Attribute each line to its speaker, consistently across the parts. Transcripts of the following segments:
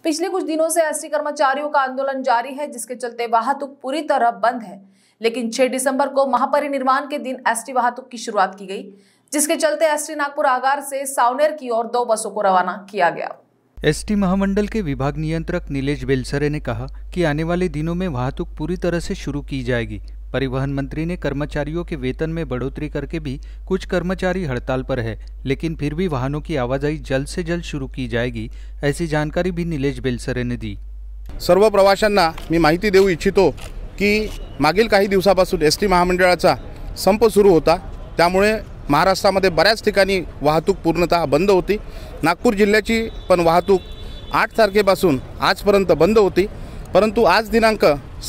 Speaker 1: पिछले कुछ दिनों से एसटी कर्मचारियों का आंदोलन जारी है, जिसके चलते वाहतुक पूरी तरह बंद है। लेकिन 6 दिसंबर को महापरिनिर्वाण के दिन एसटी वाहतुक की शुरुआत की गई, जिसके चलते एसटी नागपुर आगार से सावनेर की ओर 2 बसों को रवाना किया गया।
Speaker 2: एसटी महामंडल के विभाग नियंत्रक नीलेश बेलसरे ने कहा कि आने वाले दिनों में वाहतुक पूरी तरह से शुरू की जाएगी। परिवहन मंत्री ने कर्मचारियों के वेतन में बढ़ोतरी करके भी कुछ कर्मचारी हड़ताल पर है, लेकिन फिर भी वाहनों की आवाजाही जल्द से जल्द शुरू की जाएगी, ऐसी जानकारी भी नीलेश बेलसरे ने दी।
Speaker 3: सर्व प्रवाशांना मी माहिती देऊ इच्छितो की मागील काही दिवसापासून एसटी महामंडळाचा संप सुरू होता, त्यामुळे महाराष्ट्रामध्ये बऱ्याच ठिकाणी वाहतूक पूर्णतः बंद होती। नागपूर जिल्ह्याची पण वाहतूक 8 तारखेपासून आजपर्यंत बंद होती, परंतु आज दिनांक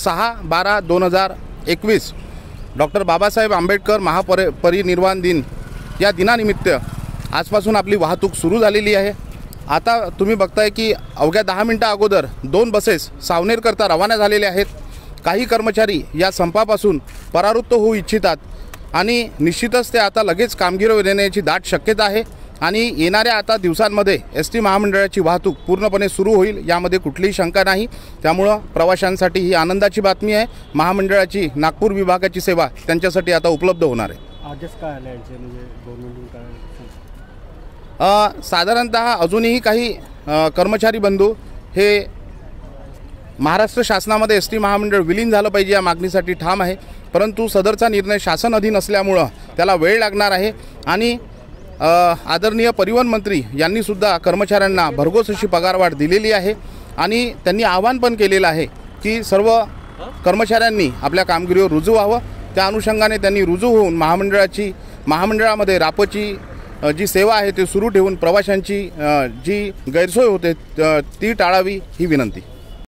Speaker 3: 6/12/2021 डॉक्टर बाबासाहेब आंबेडकर महापरिनिर्वाण दिन या दिनानिमित्त आजपासून आपली वाहतूक सुरू झालेली आहे। आता तुम्ही बघताय की अवघ्या 10 मिनिटं अगोदर 2 बसेस सावनेरकरता रवाना झालेल्या आहेत। काही कर्मचारी या संपापासून परावृत्त होऊ इच्छितात आणि निश्चितच ते आता लगेच कामगिरीवर येण्याची दाट शक्यता आहे आणि येणाऱ्या आता दिवसांमध्ये एसटी महामंडळाची वाहतूक पूर्णपणे सुरू होईल, यामध्ये कुठलीही शंका नाही। त्यामुळे प्रवाशांसाठी ही आनंदाची बातमी आहे। महामंडळाची नागपूर विभागाची सेवा त्यांच्यासाठी आता उपलब्ध होणार आहे।
Speaker 4: आदेश काय आले यांचे, म्हणजे गव्हर्नमेंटकडून काय?
Speaker 3: साधारणतः अजूनही काही कर्मचारी बंधू हे महाराष्ट्र शासनामध्ये एसटी महामंडळ विलीन झालं पाहिजे या मागणीसाठी ठाम आहे, परंतु सदरचा निर्णय शासन अधीन असल्यामुळे त्याला वेळ लागणार आहे आणि आदरणीय परिवहन मंत्री यांनी सुद्धा कर्मचाऱ्यांना भरघोस अशी पगारवाढ दिलेली आहे आणि त्यांनी आवाहन पण केलेलं आहे की सर्व कर्मचाऱ्यांनी आपल्या कामगिरीवर रुजू व्हावं। त्या अनुषंगाने त्यांनी रुजू होऊन महामंडळामध्ये रापची जी सेवा आहे ते सुरू ठेवून प्रवाशांची जी गैरसोय होते ती टाळावी ही विनंती।